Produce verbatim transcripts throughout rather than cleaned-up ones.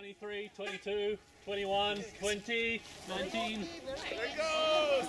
twenty-three, twenty-two, twenty-one, twenty, nineteen. There he goes!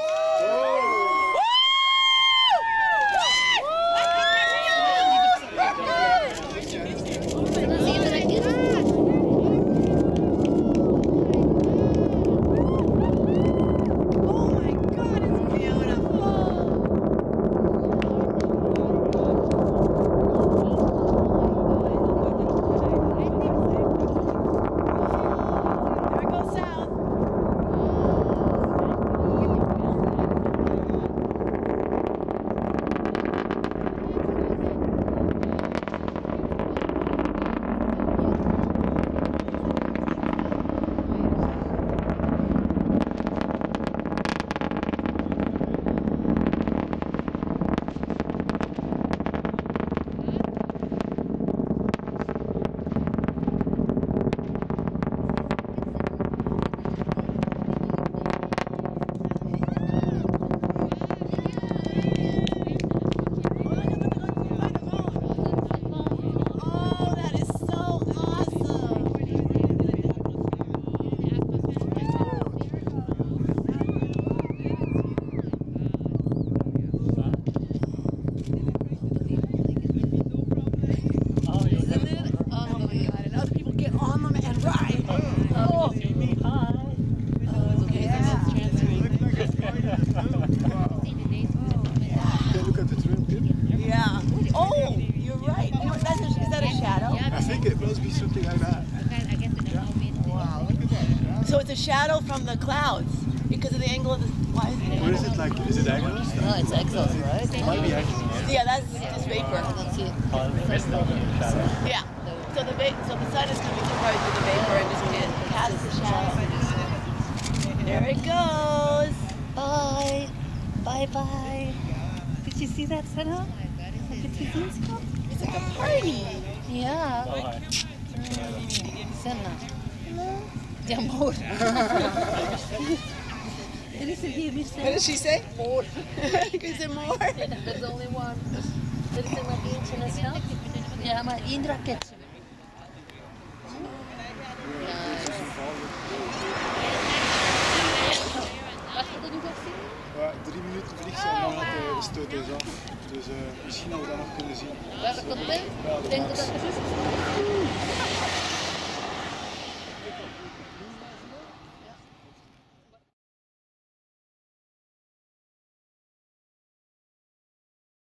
So it's a shadow from the clouds because of the angle of the. Why is it? What is it like? Is it exhaust? No, it's exhaust, right? It might be exhaust. Yeah, that's just vapor. Yeah. So the va so the sun is coming probably through the vapor and just it casts the shadow. There it goes. Bye. Bye bye. Did you see that setup? It's like a party. Yeah. Bye. Senna. De amor. What did she say? More. Is it more? There's only one. There's uma beach in this house. Yeah, I'm Indra Cassiope. Ja, drie minuten vliegtuig en dan gaat de stoot dus af. Dus uh, misschien dat we dat nog kunnen zien. Waar komt het? Denk dat het is?